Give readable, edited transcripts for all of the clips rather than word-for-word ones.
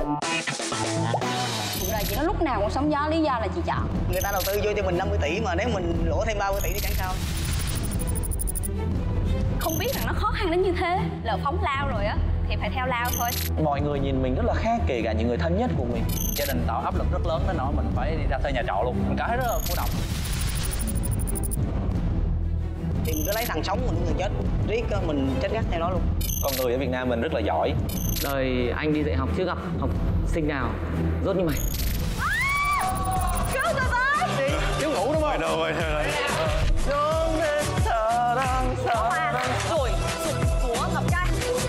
Cuộc đời chị nó lúc nào cũng sóng gió, lý do là chị chọn. Người ta đầu tư vô cho mình 50 tỷ mà nếu mình lỗ thêm 30 tỷ thì chẳng sao. Không biết rằng nó khó khăn đến như thế, lỡ phóng lao rồi á thì phải theo lao thôi. Mọi người nhìn mình rất là khác, kể cả những người thân nhất của mình. Gia đình tạo áp lực rất lớn đến nỗi mình phải đi ra thuê nhà trọ luôn. Mình cảm thấy rất là cô độc. Thì mình cứ lấy thằng sống mình người chết, riết mình chết ngắt theo đó luôn. Con người ở Việt Nam mình rất là giỏi. Đời anh đi dạy học chưa gặp học sinh nào rốt như mày. Cứu tôi với! Thiếu ngủ đúng không? Đâu rồi, Rồi, của Ngọc Trai.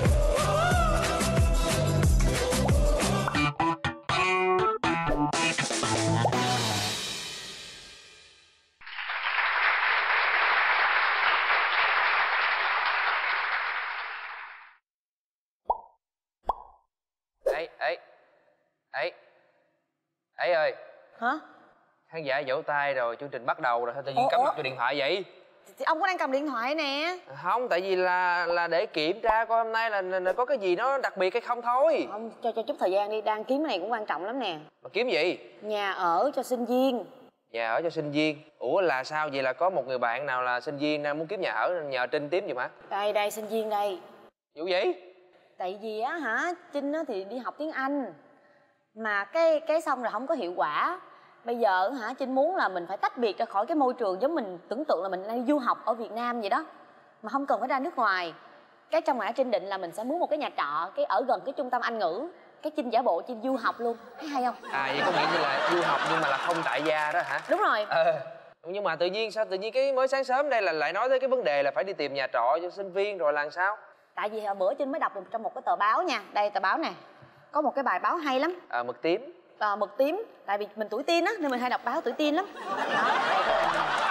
Ấy ơi. Hả? Khán giả vỗ tay rồi, chương trình bắt đầu rồi, sao tự nhiên cắm mặt vô điện thoại vậy? Thì ông có đang cầm điện thoại nè. Không, tại vì là để kiểm tra coi hôm nay là có cái gì nó đặc biệt hay không thôi. Ông cho chút thời gian đi, đang kiếm cái này cũng quan trọng lắm nè. Mà kiếm gì? Nhà ở cho sinh viên. Nhà ở cho sinh viên? Ủa là sao vậy, là có một người bạn nào là sinh viên đang muốn kiếm nhà ở nhờ Trinh kiếm gì mà? Đây sinh viên đây. Vụ gì? Tại vì á hả, Trinh á thì đi học tiếng Anh mà cái xong rồi không có hiệu quả. Bây giờ hả, Trinh muốn là mình phải tách biệt ra khỏi cái môi trường giống mình tưởng tượng là mình đang du học ở Việt Nam vậy đó, mà không cần phải ra nước ngoài. Cái trong này Trinh định là mình sẽ muốn một cái nhà trọ cái ở gần cái trung tâm Anh ngữ, cái Trinh giả bộ Trinh du học luôn, thấy hay không? À vậy có nghĩa như là du học nhưng mà là không tại gia đó hả? Đúng rồi. Nhưng mà tự nhiên cái mới sáng sớm đây là lại nói tới cái vấn đề là phải đi tìm nhà trọ cho sinh viên rồi là sao? Tại vì hồi bữa Trinh mới đọc được trong một cái tờ báo nha, đây tờ báo nè, có một cái bài báo hay lắm. Mực tím. Mực tím, tại vì mình tuổi teen á nên mình hay đọc báo tuổi teen lắm. Đó, đây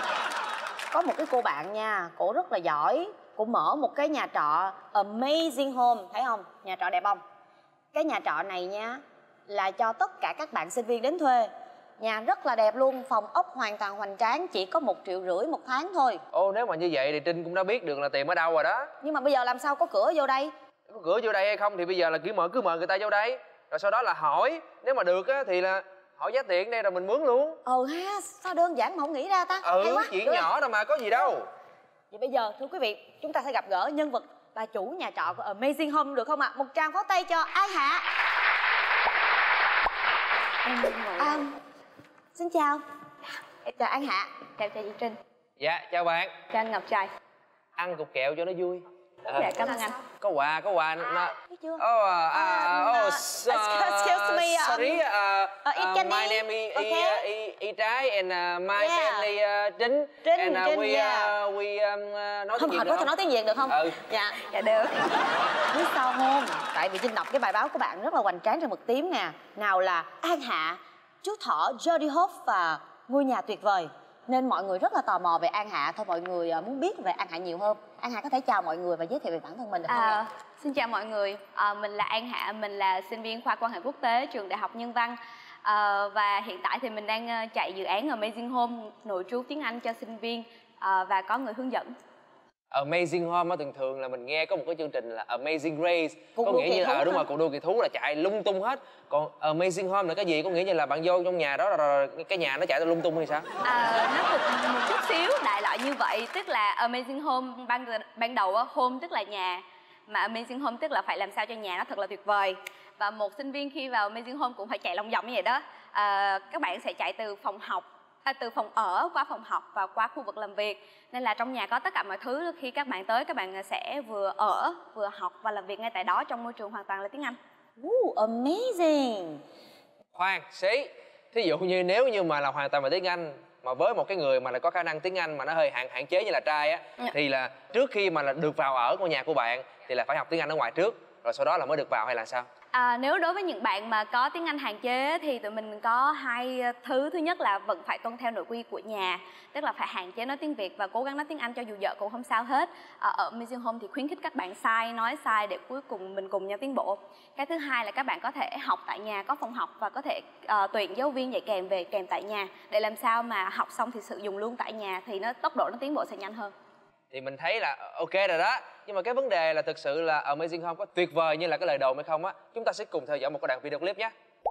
có một cái cô bạn nha, cổ rất là giỏi, cổ mở một cái nhà trọ Amazing Home, thấy không? Nhà trọ đẹp không? Cái nhà trọ này nha là cho tất cả các bạn sinh viên đến thuê. Nhà rất là đẹp luôn, phòng ốc hoàn toàn hoành tráng, chỉ có 1,5 triệu một tháng thôi. Ô, nếu mà như vậy thì Trinh cũng đã biết được là tìm ở đâu rồi đó. Nhưng mà bây giờ làm sao có cửa vô đây? Có cửa vô đây hay không thì bây giờ là cứ mời người ta vô đây. Rồi sau đó là hỏi, nếu mà được á thì là hỏi giá tiền đây rồi mình mướn luôn. Ha, sao đơn giản mà không nghĩ ra ta? Hay quá, chuyện nhỏ đâu mà có gì đâu. Vậy bây giờ thưa quý vị, chúng ta sẽ gặp gỡ nhân vật bà chủ nhà trọ của Amazing Home được không ạ? Một tràng pháo tay cho An Hạ. Xin chào. Em chào An Hạ. Chào chị Trinh. Dạ, chào bạn. Chào anh Ngọc Trai. Ăn cục kẹo cho nó vui. Dạ, cảm ơn anh. Có quà nó. Thấy chưa? Excuse me. Sorry. Eat My name is Y Trái and my family Trinh. Trinh, and yeah. we nói tiếng Việt Không, được có thể không? nói tiếng Việt được không? Dạ được. Biết sao không? Tại vì Trinh đọc cái bài báo của bạn rất là hoành tráng trên mực tím nè. Nào là An Hạ, chú thỏ Jody Hope và ngôi nhà tuyệt vời. Nên mọi người rất là tò mò về An Hạ. Thôi mọi người muốn biết về An Hạ nhiều hơn. An Hạ có thể chào mọi người và giới thiệu về bản thân mình được không? Xin chào mọi người, mình là An Hạ, mình là sinh viên khoa quan hệ quốc tế trường Đại học Nhân văn. Và hiện tại thì mình đang chạy dự án Amazing Home, nội trú tiếng Anh cho sinh viên và có người hướng dẫn. Amazing Home thường thường là mình nghe có một cái chương trình là Amazing Race, có nghĩa như là đúng rồi, cuộc đua kỳ thú là chạy lung tung hết. Còn Amazing Home là cái gì? Có nghĩa như là bạn vô trong nhà đó rồi cái nhà nó chạy lung tung hay sao? Nó cũng một chút xíu đại loại như vậy, tức là Amazing Home ban đầu home tức là nhà, mà Amazing Home tức là phải làm sao cho nhà nó thật là tuyệt vời. Và một sinh viên khi vào Amazing Home cũng phải chạy lòng vòng như vậy đó. Các bạn sẽ chạy từ phòng học, từ phòng ở qua phòng học và qua khu vực làm việc. Nên là trong nhà có tất cả mọi thứ, khi các bạn tới các bạn sẽ vừa ở, vừa học và làm việc ngay tại đó trong môi trường hoàn toàn là tiếng Anh. Amazing. Khoan, xí. Thí dụ như nếu như mà là hoàn toàn là tiếng Anh mà với một cái người mà lại có khả năng tiếng Anh mà nó hơi hạn chế như là trai á, thì là trước khi mà là được vào ở ngôi nhà của bạn thì là phải học tiếng Anh ở ngoài trước rồi sau đó là mới được vào hay là sao? Nếu đối với những bạn mà có tiếng Anh hạn chế thì tụi mình có hai thứ. Thứ nhất là vẫn phải tuân theo nội quy của nhà, tức là phải hạn chế nói tiếng Việt và cố gắng nói tiếng Anh cho dù vợ cũng không sao hết. Ở Amazing Home thì khuyến khích các bạn sai, nói sai để cuối cùng mình cùng nhau tiến bộ. Cái thứ hai là các bạn có thể học tại nhà, có phòng học và có thể tuyển giáo viên dạy kèm về kèm tại nhà để làm sao mà học xong thì sử dụng luôn tại nhà thì tốc độ nó tiến bộ sẽ nhanh hơn. thì mình thấy là ok rồi đó. Nhưng mà cái vấn đề là thực sự là Amazing Home có tuyệt vời như là cái lời đồn hay không á, chúng ta sẽ cùng theo dõi một cái đoạn video clip nhé.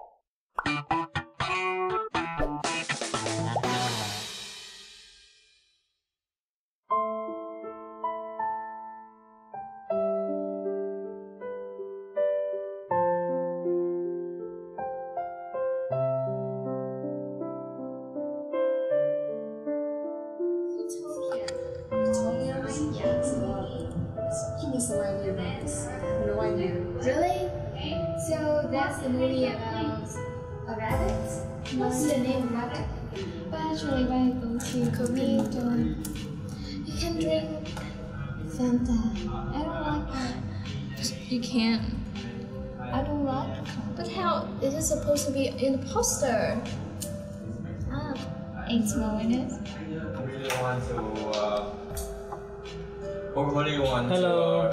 No idea about this. No idea. Really? So that's the movie about a rabbit? What's the name of rabbit? But actually when you go to Korea, you can drink Fanta. I don't like that. You can't. I don't like it. But how is it supposed to be in the poster? Ah, 8 more minutes. I really want to really want Hello.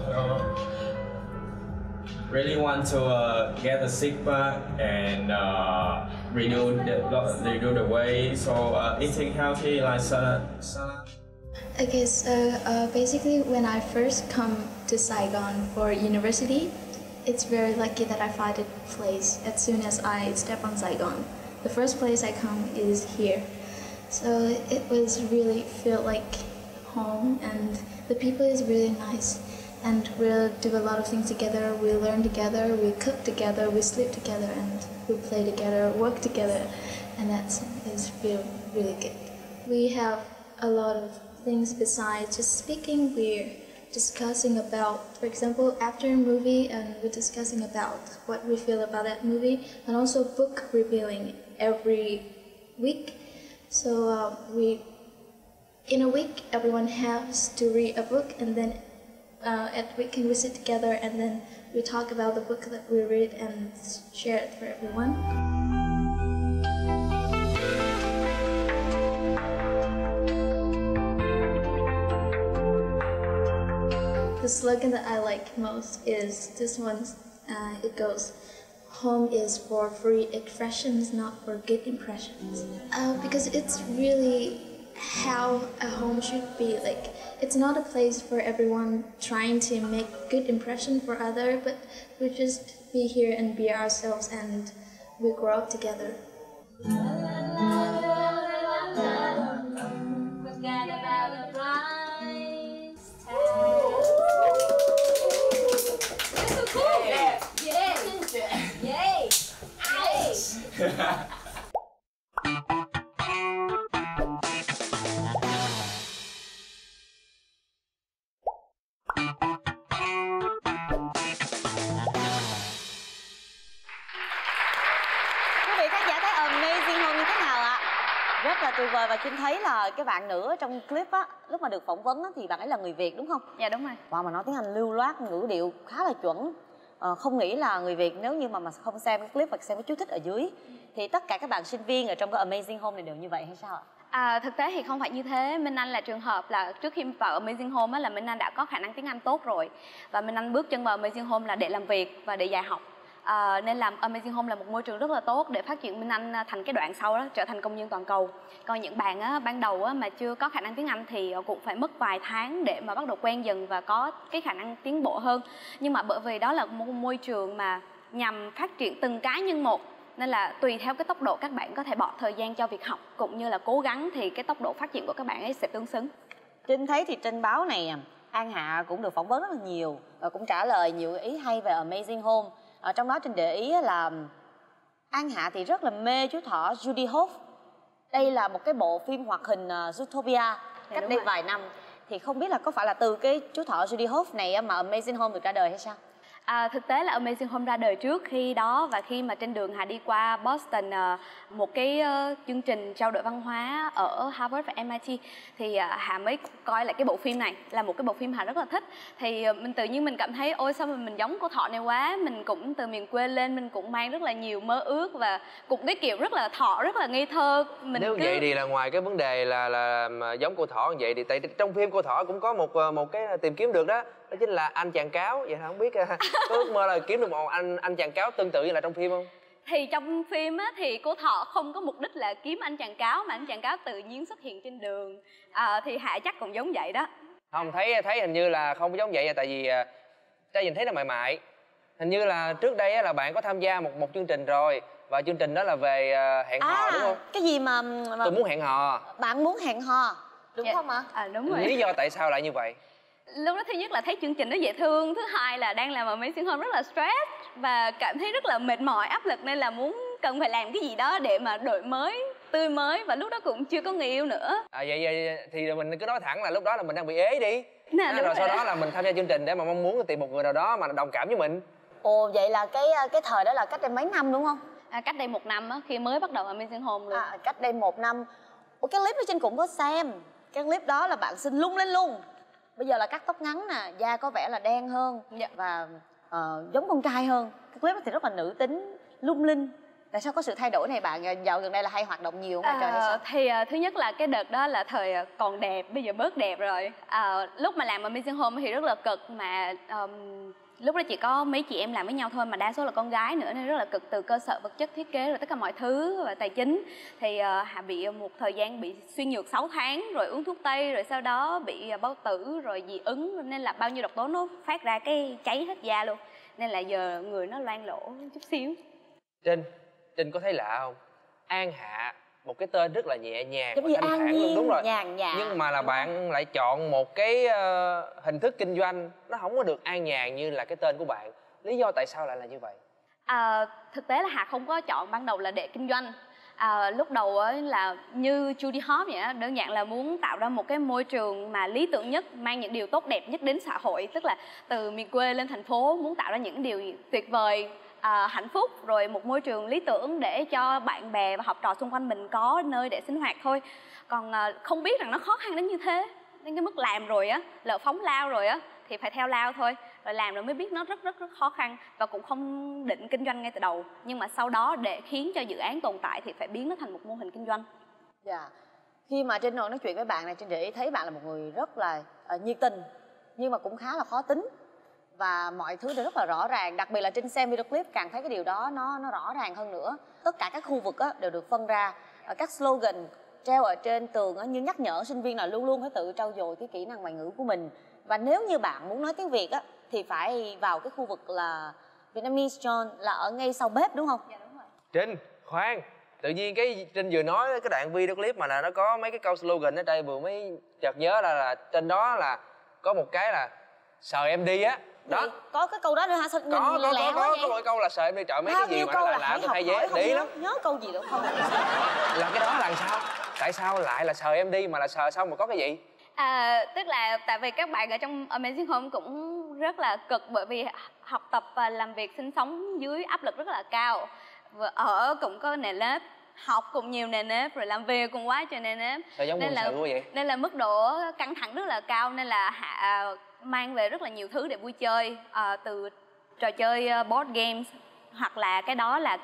really want to get a six pack and redo the way, so eating healthy like salad. Okay, so basically when I first come to Saigon for university, it's very lucky that I find a place as soon as I step on Saigon. The first place I come is here. So it was really feel like home, and the people is really nice, and we'll do a lot of things together. We learn together, we cook together, we sleep together, and we play together, work together, and that is feel really good. We have a lot of things besides just speaking. We're discussing about, for example, after a movie, and we're discussing about what we feel about that movie, and also book reviewing every week. So in a week, everyone has to read a book, and then at weekend we sit together and then we talk about the book that we read and share it for everyone. The slogan that I like most is this one. It goes, "Home is for free expressions, not for good impressions." Because it's really how a home should be. Like, it's not a place for everyone trying to make good impression for other, but we just be here and be ourselves, and we grow up together. Rất là tuyệt vời, và Trinh thấy là cái bạn nữ trong clip á, lúc mà được phỏng vấn á, thì bạn ấy là người Việt đúng không? Dạ đúng rồi. Wow, mà nói tiếng Anh lưu loát, ngữ điệu khá là chuẩn. Không nghĩ là người Việt nếu như mà không xem cái clip và xem cái chú thích ở dưới thì tất cả các bạn sinh viên ở trong cái Amazing Home này đều như vậy hay sao ạ? Thực tế thì không phải như thế. Minh Anh là trường hợp là trước khi vào Amazing Home á, là Minh Anh đã có khả năng tiếng Anh tốt rồi, và Minh Anh bước chân vào Amazing Home là để làm việc và để dạy học. Nên làm Amazing Home là một môi trường rất là tốt để phát triển Minh Anh thành cái đoạn sau đó trở thành công dân toàn cầu. Còn những bạn á, ban đầu á, mà chưa có khả năng tiếng Anh thì cũng phải mất vài tháng để mà bắt đầu quen dần và có cái khả năng tiến bộ hơn. Nhưng mà bởi vì đó là một môi trường mà nhằm phát triển từng cá nhân một, nên là tùy theo cái tốc độ các bạn có thể bỏ thời gian cho việc học cũng như là cố gắng thì cái tốc độ phát triển của các bạn ấy sẽ tương xứng. Trinh thấy thì trên báo này An Hạ cũng được phỏng vấn rất là nhiều và cũng trả lời nhiều ý hay về Amazing Home. Trong đó Trinh để ý là An Hạ thì rất là mê chú thỏ Judy Hopps. Đây là một cái bộ phim hoạt hình Zootopia cách đây vài năm. Thì không biết là có phải là từ cái chú thỏ Judy Hopps này mà Amazing Home được ra đời hay sao? Thực tế là Amazing Home ra đời trước khi đó, và khi mà trên đường Hà đi qua Boston một cái chương trình trao đổi văn hóa ở Harvard và MIT thì Hà mới coi lại cái bộ phim này, là một cái bộ phim Hà rất là thích. Thì mình tự nhiên mình cảm thấy ôi sao mà mình giống cô thỏ này quá. Mình cũng từ miền quê lên, mình cũng mang rất là nhiều mơ ước và cũng cái kiểu rất là thỏ, rất là ngây thơ. Nếu vậy thì là ngoài cái vấn đề là giống cô thỏ như vậy thì tại trong phim cô thỏ cũng có một cái tìm kiếm được đó chính là anh chàng cáo. Vậy không biết có ước mơ là kiếm được một anh chàng cáo tương tự như là trong phim không? Thì trong phim á, thì cô thỏ không có mục đích là kiếm anh chàng cáo, mà anh chàng cáo tự nhiên xuất hiện trên đường. Thì Hạ chắc cũng giống vậy đó. Không, thấy hình như là không giống vậy, tại vì Trai nhìn thấy nó mại mại. Hình như là trước đây á, là bạn có tham gia một chương trình rồi, và chương trình đó là về hẹn hò đúng không? Cái gì mà Tôi muốn hẹn hò. bạn muốn hẹn hò đúng không ạ? Đúng rồi. Lý do tại sao lại như vậy? Lúc đó thứ nhất là thấy chương trình nó dễ thương, thứ hai là đang làm Amazing Home rất là stress và cảm thấy rất là mệt mỏi, áp lực, nên là cần phải làm cái gì đó để mà đổi mới, tươi mới, và lúc đó cũng chưa có người yêu nữa. Vậy thì mình cứ nói thẳng là lúc đó là mình đang bị ế đi. Rồi sau đó là mình tham gia chương trình để mà mong muốn tìm một người nào đó mà đồng cảm với mình. Ồ, vậy là cái thời đó là cách đây mấy năm đúng không? Cách đây 1 năm á, khi mới bắt đầu Amazing Home luôn. Cách đây 1 năm. Ủa, cái clip đó Trinh cũng có xem. Cái clip đó là bạn xinh lung lên luôn. Bây giờ là cắt tóc ngắn nè, da có vẻ là đen hơn và giống con trai hơn. Cái clip đó thì rất là nữ tính, lung linh. Tại sao có sự thay đổi này bạn? Dạo gần đây là hay hoạt động nhiều ngoài trời hay sao? Thì thứ nhất là cái đợt đó là thời còn đẹp, bây giờ bớt đẹp rồi. Lúc mà làm Amazing Home thì rất là cực, mà lúc đó chỉ có mấy chị em làm với nhau thôi, mà đa số là con gái nữa, nên rất là cực, từ cơ sở vật chất, thiết kế rồi tất cả mọi thứ và tài chính. Thì Hà bị một thời gian bị suy nhược 6 tháng, rồi uống thuốc tây, rồi sau đó bị bao tử, rồi dị ứng, nên là bao nhiêu độc tố nó phát ra cái cháy hết da luôn, nên là giờ người nó loang lỗ chút xíu. Trinh có thấy lạ không? An Hạ, một cái tên rất là nhẹ nhàng và thanh thản luôn, đúng rồi. Nhàn nhã. Nhưng mà là bạn lại chọn một cái hình thức kinh doanh nó không có được an nhàn như là cái tên của bạn. Lý do tại sao lại là như vậy? Thực tế là Hà không có chọn ban đầu là để kinh doanh. Lúc đầu là như Judy Hopps vậy đó, đơn giản là muốn tạo ra một cái môi trường mà lý tưởng nhất, mang những điều tốt đẹp nhất đến xã hội, tức là từ miền quê lên thành phố, muốn tạo ra những điều tuyệt vời, hạnh phúc, rồi một môi trường lý tưởng để cho bạn bè và học trò xung quanh mình có nơi để sinh hoạt thôi. Còn không biết rằng nó khó khăn đến như thế, nên cái mức làm rồi á, lỡ phóng lao rồi á thì phải theo lao thôi, rồi làm rồi mới biết nó rất khó khăn, và cũng không định kinh doanh ngay từ đầu. Nhưng mà sau đó để khiến cho dự án tồn tại thì phải biến nó thành một mô hình kinh doanh. Khi mà Trinh nói chuyện với bạn này, Trinh để ý thấy bạn là một người rất là nhiệt tình, nhưng mà cũng khá là khó tính, và mọi thứ đều rất là rõ ràng. Đặc biệt là Trinh xem video clip càng thấy cái điều đó nó rõ ràng hơn nữa. Tất cả các khu vực đều được phân ra, các slogan treo ở trên tường như nhắc nhở sinh viên là luôn luôn phải tự trau dồi cái kỹ năng ngoại ngữ của mình. Và nếu như bạn muốn nói tiếng Việt thì phải vào cái khu vực là Vietnamese John, là ở ngay sau bếp đúng không? Dạ đúng rồi. Trinh, khoan, tự nhiên cái Trinh vừa nói cái đoạn video clip mà là nó có mấy cái câu slogan ở đây, vừa mới chợt nhớ là trên đó là có một cái là sờ em đi á. Đó. Có cái câu đó nữa hả? Sao có mỗi câu là sờ em đi, trời mấy cái gì mà nó lạ tôi hay dễ đi lắm. Nhớ câu gì được không? Là cái đó là sao? Tại sao lại là sờ em đi, mà là sờ xong mà có cái gì? Tức là tại vì các bạn ở trong Amazing Home cũng rất là cực, bởi vì học tập và làm việc sinh sống dưới áp lực rất là cao, ở cũng có nề nếp, học cũng nhiều nề nếp, rồi làm việc cũng quá trời nề nếp. Sao giống quân sự quá vậy? Nên là mức độ căng thẳng rất là cao, nên là Hạ mang về rất là nhiều thứ để vui chơi, từ trò chơi board games, hoặc là cái đó là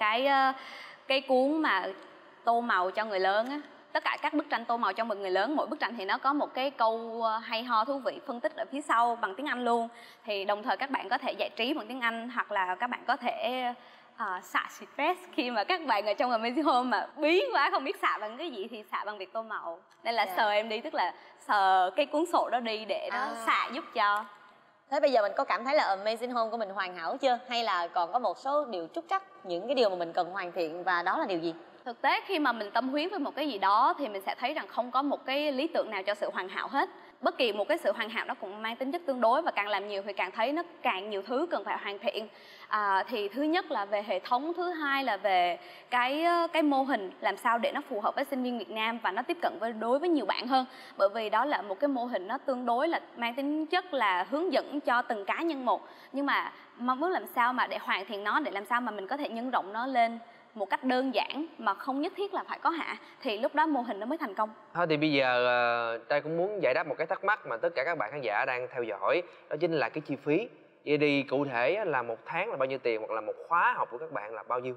cái cuốn mà tô màu cho người lớn á. Tất cả các bức tranh tô màu cho một người lớn, mỗi bức tranh thì nó có một cái câu hay ho thú vị phân tích ở phía sau bằng tiếng Anh luôn. Thì đồng thời các bạn có thể giải trí bằng tiếng Anh, hoặc là các bạn có thể xả stress khi mà các bạn ở trong Amazing Home mà bí quá không biết xả bằng cái gì thì xả bằng việc tô màu. Nên là sờ em đi, tức là sờ cái cuốn sổ đó đi để nó xả giúp cho. Thế bây giờ mình có cảm thấy là Amazing Home của mình hoàn hảo chưa? Hay là còn có một số điều trúc trắc, những cái điều mà mình cần hoàn thiện, và đó là điều gì? Thực tế khi mà mình tâm huyết với một cái gì đó thì mình sẽ thấy rằng không có một cái lý tưởng nào cho sự hoàn hảo hết. Bất kỳ một cái sự hoàn hảo nó cũng mang tính chất tương đối, và càng làm nhiều thì càng thấy nó càng nhiều thứ cần phải hoàn thiện. Thì thứ nhất là về hệ thống, thứ hai là về cái mô hình làm sao để nó phù hợp với sinh viên Việt Nam và nó tiếp cận đối với nhiều bạn hơn. Bởi vì đó là một cái mô hình nó tương đối là mang tính chất là hướng dẫn cho từng cá nhân một, nhưng mà mong muốn làm sao mà để hoàn thiện nó, để làm sao mà mình có thể nhân rộng nó lên một cách đơn giản mà không nhất thiết là phải có Hạ, thì lúc đó mô hình nó mới thành công. Thôi thì bây giờ Trai cũng muốn giải đáp một cái thắc mắc mà tất cả các bạn khán giả đang theo dõi, đó chính là cái chi phí. Vậy thì cụ thể là một tháng là bao nhiêu tiền, hoặc là một khóa học của các bạn là bao nhiêu?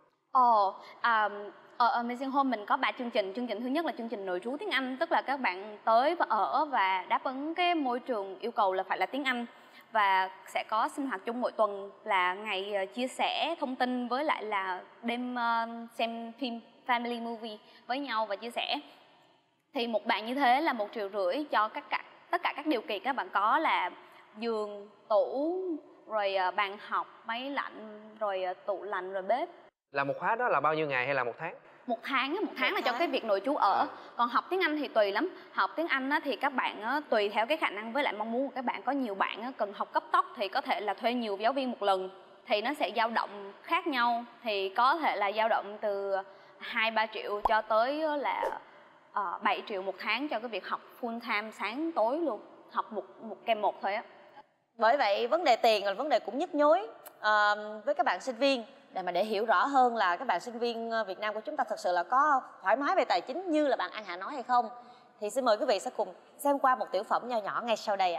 Ở Amazing Home mình có 3 chương trình. Chương trình thứ nhất là chương trình nội trú tiếng Anh, tức là các bạn tới và ở và đáp ứng cái môi trường yêu cầu là phải là tiếng Anh, và sẽ có sinh hoạt chung mỗi tuần là ngày chia sẻ thông tin, với lại là đêm xem phim family movie với nhau và chia sẻ. Thì một bạn như thế là 1,5 triệu cho tất tất cả các điều kiện các bạn có là giường, tủ, rồi bàn học, máy lạnh, rồi tủ lạnh, rồi bếp. Là một khóa đó là bao nhiêu ngày hay là một tháng? Một tháng là cho cái việc nội trú ở. Còn học tiếng Anh thì tùy lắm. Học tiếng Anh thì các bạn tùy theo cái khả năng với lại mong muốn của các bạn. Có nhiều bạn cần học cấp tốc thì có thể là thuê nhiều giáo viên một lần, thì nó sẽ dao động khác nhau. Thì có thể là dao động từ 2-3 triệu cho tới là 7 triệu một tháng cho cái việc học full time sáng tối luôn. Học một kèm một thôi á. Bởi vậy vấn đề tiền là vấn đề cũng nhức nhối với các bạn sinh viên. Để hiểu rõ hơn là các bạn sinh viên Việt Nam của chúng ta thật sự là có thoải mái về tài chính như là bạn An Hạ nói hay không, thì xin mời quý vị sẽ cùng xem qua một tiểu phẩm nho nhỏ ngay sau đây ạ.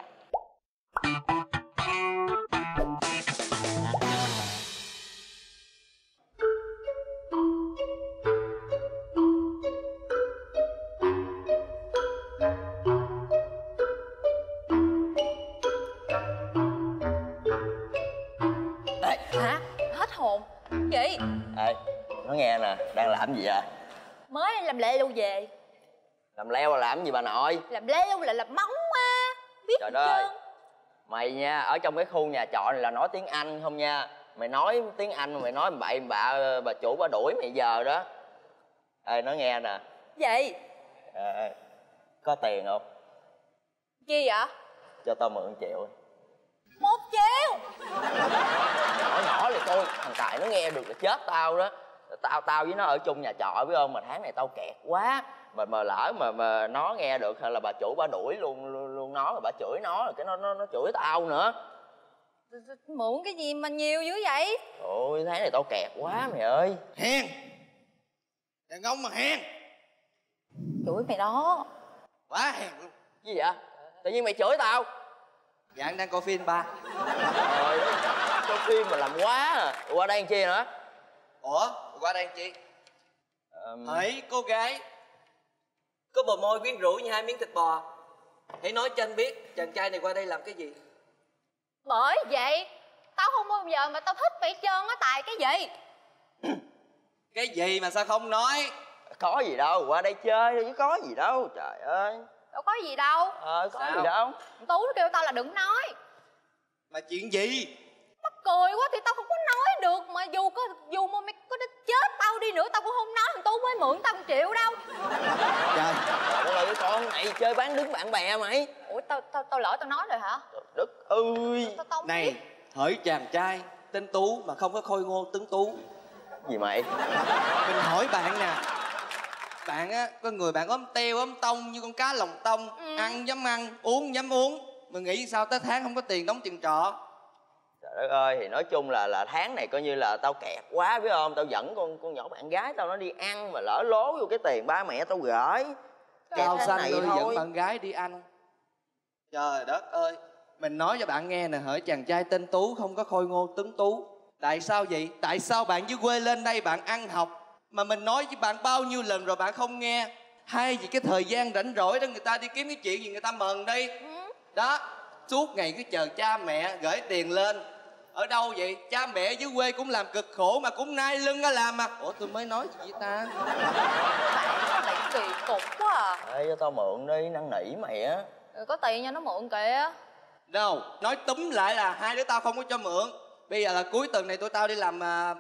Hả? Hết hồn. Gì? Ê, nói nghe nè, đang làm gì vậy? Mới làm leo về. Làm leo là làm gì bà nội? Làm leo là làm móng á. Biết Trời gì đất ơi, trơn. mày nha, ở trong cái khu nhà trọ này là nói tiếng Anh không nha. Mày nói tiếng Anh, mày nói bậy bà chủ bà đuổi mày giờ đó. Ê, nói nghe nè. Gì? Có tiền không? Chi vậy? Cho tao mượn 1 triệu. 1 triệu? Nhỏ nhỏ thì thôi, thằng Tài nó nghe được là chết tao đó. Tao với nó ở chung nhà trọ biết không, mà tháng này tao kẹt quá. Mà lỡ mà nó nghe được hay là bà chủ bà đuổi luôn nó, rồi bà chửi nó, rồi cái nó chửi tao nữa. Mượn cái gì mà nhiều dữ vậy? Ôi, tháng này tao kẹt quá mày ơi. Hèn, đàn ông mà hèn. Chửi mày đó. Quá hèn luôn. Gì vậy? Tự nhiên mày chửi tao? Dạ anh đang coi phim ba. Trời ơi, coi phim mà làm quá à. Qua đây làm chi nữa? Ủa, qua đây làm chi? Hỡi cô gái có bờ môi quyến rũ như 2 miếng thịt bò, hãy nói cho anh biết chàng trai này qua đây làm cái gì? Bởi vậy tao không bao giờ mà tao thích phải trơn á. Tài cái gì? Cái gì mà sao không nói? Có gì đâu, qua đây chơi thôi chứ có gì đâu, trời ơi. Đâu có gì đâu. Có Sao? gì đâu. Tú nó kêu tao là đừng nói. Mà chuyện gì? Mắc cười quá thì tao không có nói được. Mà dù mà mày có chết tao đi nữa tao cũng không nói thằng Tú mới mượn tao 1 triệu đâu. Trời, Trời ơi, cái con này chơi bán đứng bạn bè mày. Ủa tao lỡ tao nói rồi hả? Đất ơi. Tao không này, biết. hỡi chàng trai tên Tú mà không có khôi ngô tướng Tú. Gì mày? Mình hỏi bạn nè, bạn á, có người bạn ốm teo ốm tông như con cá lòng tông, ăn dám ăn, uống dám uống, mà nghĩ sao tới tháng không có tiền đóng tiền trọ? Trời đất ơi, thì nói chung là tháng này coi như là tao kẹt quá biết không? Tao dẫn con nhỏ bạn gái tao nó đi ăn mà lỡ lố vô cái tiền ba mẹ tao gửi. Cao xanh này tôi thôi. dẫn bạn gái đi ăn. Trời đất ơi, mình nói cho bạn nghe nè, hỡi chàng trai tên Tú không có khôi ngô tướng Tú. Tại sao vậy? Tại sao bạn dưới quê lên đây bạn ăn học mà mình nói với bạn bao nhiêu lần rồi bạn không nghe? Hay vì cái thời gian rảnh rỗi đó người ta đi kiếm cái chuyện gì người ta mần đi. Đó, suốt ngày cứ chờ cha mẹ gửi tiền lên. Ở đâu vậy? Cha mẹ dưới quê cũng làm cực khổ mà cũng nai lưng ra làm mà. Ủa tôi mới nói gì vậy ta? Bạn mày kỳ cục quá à. Ê, cho tao mượn đi, năn nỉ mày á. Có tiền cho nó mượn kìa. Đâu, nói túm lại là hai đứa tao không có cho mượn. Bây giờ là cuối tuần này tụi tao đi làm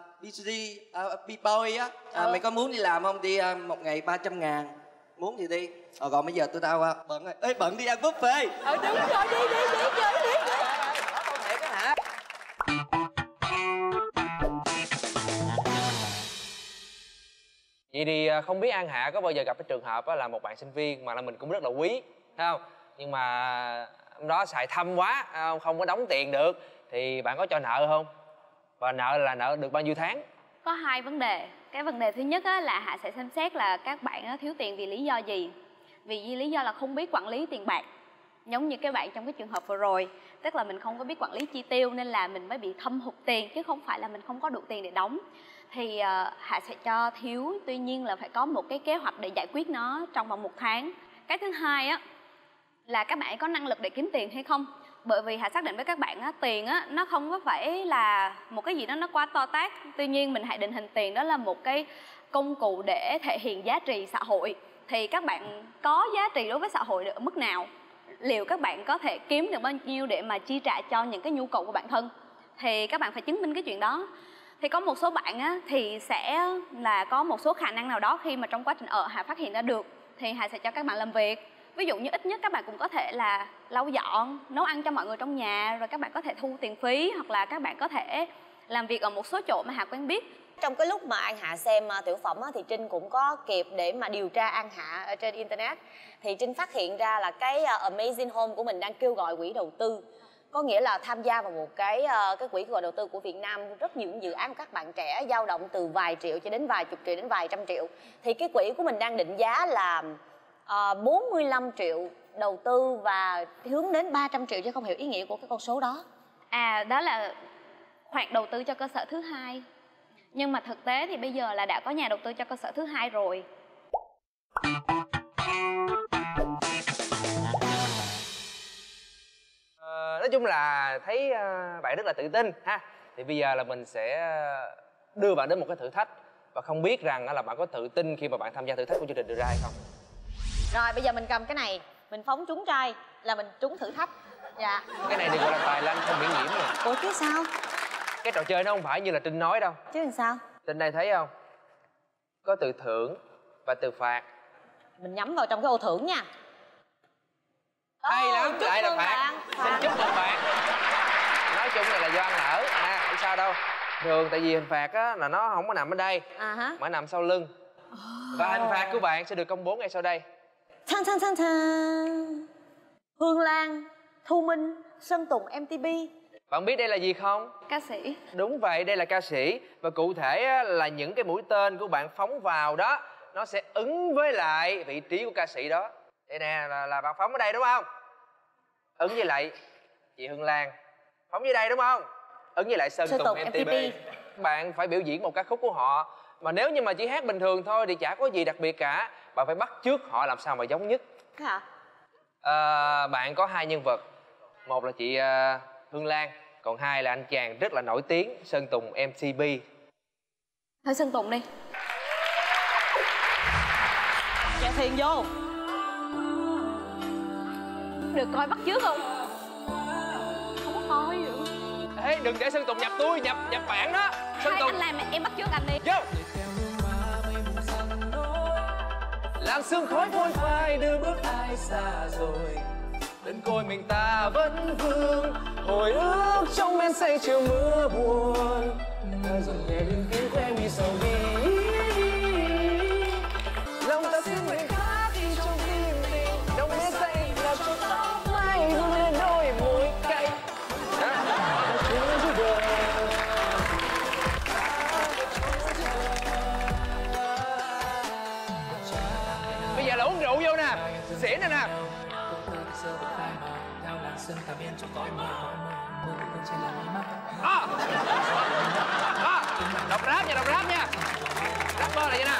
B-boy á. Mày có muốn đi làm không? Đi 1 ngày 300.000. Muốn thì đi. Còn bây giờ tụi tao bận rồi. Ê, bận đi ăn buffet. Đúng rồi, đi chơi đi. Tao thiệt á hả? Vậy thì không biết An Hạ có bao giờ gặp cái trường hợp là một bạn sinh viên mà là mình cũng rất là quý, thấy không? Nhưng mà hôm đó xài thâm quá, không có đóng tiền được, thì bạn có cho nợ không? Và nợ là nợ được bao nhiêu tháng? Có 2 vấn đề. Cái vấn đề thứ nhất là Hạ sẽ xem xét là các bạn thiếu tiền vì lý do gì. Vì lý do là không biết quản lý tiền bạc. Giống như các bạn trong cái trường hợp vừa rồi, tức là mình không có biết quản lý chi tiêu nên là mình mới bị thâm hụt tiền, chứ không phải là mình không có đủ tiền để đóng. Thì Hạ sẽ cho thiếu, tuy nhiên là phải có một cái kế hoạch để giải quyết nó trong vòng 1 tháng. Cái thứ hai là các bạn có năng lực để kiếm tiền hay không. Bởi vì Hạ xác định với các bạn tiền nó không có phải là một cái gì đó nó quá to tát. Tuy nhiên mình hãy định hình tiền đó là một cái công cụ để thể hiện giá trị xã hội. Thì các bạn có giá trị đối với xã hội ở mức nào? liệu các bạn có thể kiếm được bao nhiêu để mà chi trả cho những cái nhu cầu của bản thân. Thì các bạn phải chứng minh cái chuyện đó. Thì có một số bạn á, thì sẽ là có một số khả năng nào đó khi mà trong quá trình ở Hà phát hiện ra được thì Hà sẽ cho các bạn làm việc. Ví dụ như ít nhất các bạn cũng có thể là lau dọn, nấu ăn cho mọi người trong nhà, rồi các bạn có thể thu tiền phí, hoặc là các bạn có thể làm việc ở một số chỗ mà Hà quen biết. Trong cái lúc mà An Hạ xem tiểu phẩm á, thì Trinh cũng có kịp để mà điều tra An Hạ ở trên internet. Thì Trinh phát hiện ra là cái Amazing Home của mình đang kêu gọi quỹ đầu tư. Có nghĩa là tham gia vào một cái quỹ kêu gọi đầu tư của Việt Nam. Rất nhiều những dự án của các bạn trẻ dao động từ vài triệu cho đến vài chục triệu đến vài trăm triệu. Thì cái quỹ của mình đang định giá là 45 triệu đầu tư và hướng đến 300 triệu, chứ không hiểu ý nghĩa của cái con số đó. À, đó là khoản đầu tư cho cơ sở thứ hai. Nhưng mà thực tế thì bây giờ là đã có nhà đầu tư cho cơ sở thứ hai rồi. Nói chung là thấy bạn rất là tự tin ha. Thì bây giờ là mình sẽ đưa bạn đến một cái thử thách. Và không biết rằng là bạn có tự tin khi mà bạn tham gia thử thách của chương trình đưa ra hay không. Rồi bây giờ mình cầm cái này, mình phóng trúng trai là mình trúng thử thách. Dạ. Cái này được gọi là tài lanh không miễn nhiễm rồi. Ủa chứ sao? Cái trò chơi nó không phải như là Trinh nói đâu. Chứ làm sao? Trinh đây thấy không? Có từ thưởng và từ phạt. Mình nhắm vào trong cái ô thưởng nha. Hay lắm, lại là phạt. Xin chúc mừng bạn. Nói chung là do ăn lỡ. Không sao đâu. Thường tại vì hình phạt á là nó không có nằm ở đây, mà nằm sau lưng. Và hình phạt của bạn sẽ được công bố ngay sau đây. Thang thang thang thang. Hương Lan, Thu Minh, Sơn Tùng, MTV. Bạn biết đây là gì không? Ca sĩ. Đúng vậy, đây là ca sĩ. Và cụ thể là những cái mũi tên của bạn phóng vào đó, nó sẽ ứng với lại vị trí của ca sĩ đó. Đây nè, là bạn phóng ở đây đúng không? Ứng với lại chị Hương Lan. Phóng dưới đây đúng không? Ứng với lại Sơn Tùng MTV. Bạn phải biểu diễn một ca khúc của họ. Mà nếu như mà chỉ hát bình thường thôi thì chả có gì đặc biệt cả. Bạn phải bắt chước họ làm sao mà giống nhất. Hả? Bạn có hai nhân vật. Một là chị Hương Lan, còn hai là anh chàng rất là nổi tiếng Sơn Tùng MTV. Thôi Sơn Tùng đi. Chèo thuyền vô. Được coi bắt chước không? Không có coi nữa. Ê, đừng để Sơn Tùng nhập tôi, nhập bạn đó. Sơn Hay Tùng anh làm em bắt chước anh đi. vô. Làn sương khói phôi phai đưa bước ai xa rồi. Bên côi mình ta vẫn vương hồi ức trong men say chiều mưa buồn. Ta dần nhẹ lên tiếng của em vì sầu bi. Lòng ta xin người khác đi trong tim tình. Đông biết say là cho tóc mai hương lên đôi môi cay. Bây giờ là uống rượu vô nè, xỉn nè nè. Đọc rap nha, đọc rap nha. Rapper là vậy nè.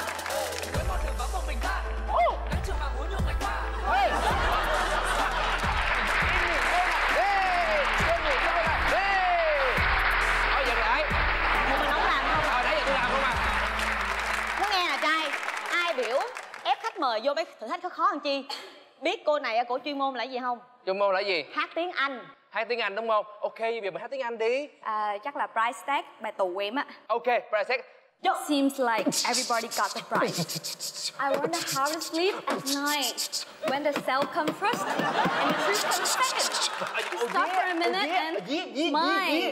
Thôi dừng lại. Một mình không làm không? Nãy giờ tôi làm không à. Muốn nghe nè trai, ai biểu ép khách mời vô mấy thử thách khó hơn chi? Biết cô này cổ chuyên môn là gì không? Chuyên môn là gì? Hát tiếng Anh. Hát tiếng Anh đúng không? Ok, bây giờ mình hát tiếng Anh đi. Chắc là price tag bài tủ em á. Ok, price tag. It seems like everybody got the price. I wonder how to sleep at night when the cell comes first and the truth comes second. Stop for a minute and smile.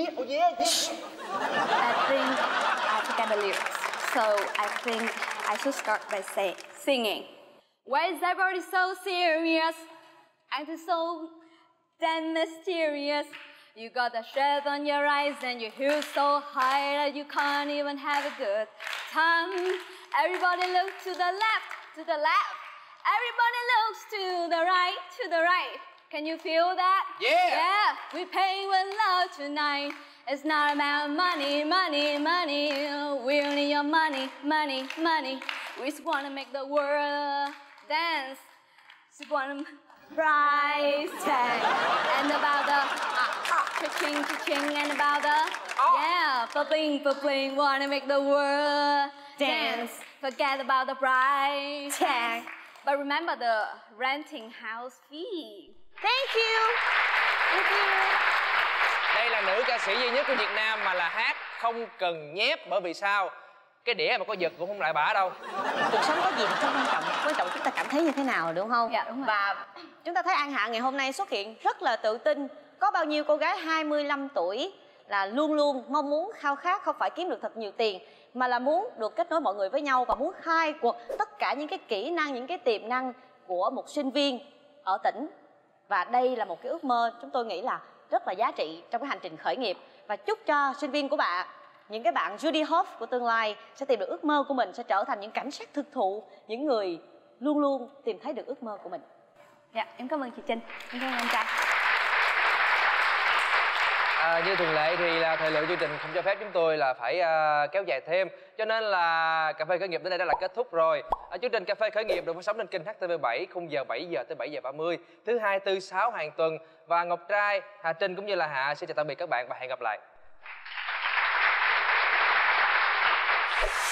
I forgot the lyrics, so I think I should start by singing. Why is everybody so serious? Acting so damn mysterious. You got the shade on your eyes and your heels so high that you can't even have a good time. Everybody look to the left, to the left. Everybody looks to the right, to the right. Can you feel that? Yeah! Yeah, we pay with love tonight. It's not about money, money, money. We only your money, money, money. We just wanna make the world dance. Just wanna price tag. And about the cha-ching, cha-ching, and about the yeah, pa-bling, wanna make the world dance. Forget about the price tag. But remember the renting house fee. Thank you. Thank you. Đây là nữ ca sĩ duy nhất của Việt Nam mà là hát không cần nhép, bởi vì sao? Cái đĩa mà có giật cũng không lại bả đâu. Cuộc sống có gì thì không quan trọng chúng ta cảm thấy như thế nào, đúng không? Dạ đúng rồi. Và chúng ta thấy An Hạ ngày hôm nay xuất hiện rất là tự tin. Có bao nhiêu cô gái 25 tuổi là luôn luôn mong muốn khao khát không phải kiếm được thật nhiều tiền, mà là muốn được kết nối mọi người với nhau và muốn khai quật tất cả những cái kỹ năng, những cái tiềm năng của một sinh viên ở tỉnh. Và đây là một cái ước mơ chúng tôi nghĩ là rất là giá trị trong cái hành trình khởi nghiệp. Và chúc cho sinh viên của bạn, những cái bạn Judy Hoff của tương lai sẽ tìm được ước mơ của mình, sẽ trở thành những cảnh sát thực thụ, những người luôn luôn tìm thấy được ước mơ của mình. Dạ, em cảm ơn chị Trinh. Em cảm ơn anh trai. Như thường lệ thì là thời lượng chương trình không cho phép chúng tôi là phải kéo dài thêm, cho nên là cà phê khởi nghiệp đến đây đã là kết thúc rồi. Chương trình cà phê khởi nghiệp được phát sóng trên kênh HTV7 khung giờ 7 giờ tới 7 giờ 30 thứ hai, tư, sáu hàng tuần. Và Ngọc Trai, Hà Trinh cũng như là Hạ xin chào tạm biệt các bạn và hẹn gặp lại.